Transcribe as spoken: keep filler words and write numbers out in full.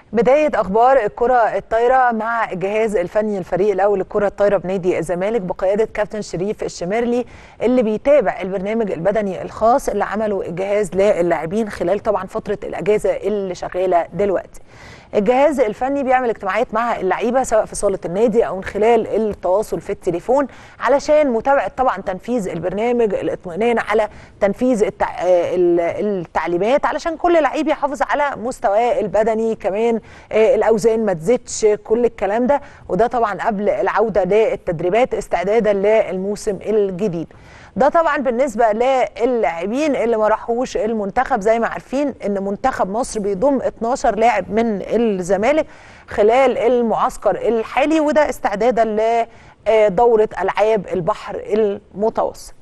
بداية أخبار الكرة الطايرة مع الجهاز الفني الفريق الأول للكرة الطايرة بنادي الزمالك بقيادة كابتن شريف الشميرلي اللي بيتابع البرنامج البدني الخاص اللي عمله الجهاز للاعبين خلال طبعا فترة الأجازة اللي شغالة دلوقتي. الجهاز الفني بيعمل اجتماعات مع اللعيبه سواء في صاله النادي او من خلال التواصل في التليفون علشان متابعه طبعا تنفيذ البرنامج، الاطمئنان على تنفيذ التع... التعليمات علشان كل لعيب يحافظ على مستواه البدني، كمان الاوزان ما تزيدش، كل الكلام ده، وده طبعا قبل العوده للتدريبات استعدادا للموسم الجديد. ده طبعا بالنسبه للاعبين اللي ما راحوش المنتخب. زي ما عارفين ان منتخب مصر بيضم اتناشر لاعب من الزمالك خلال المعسكر الحالي، وده استعدادا لدوره العاب البحر المتوسط.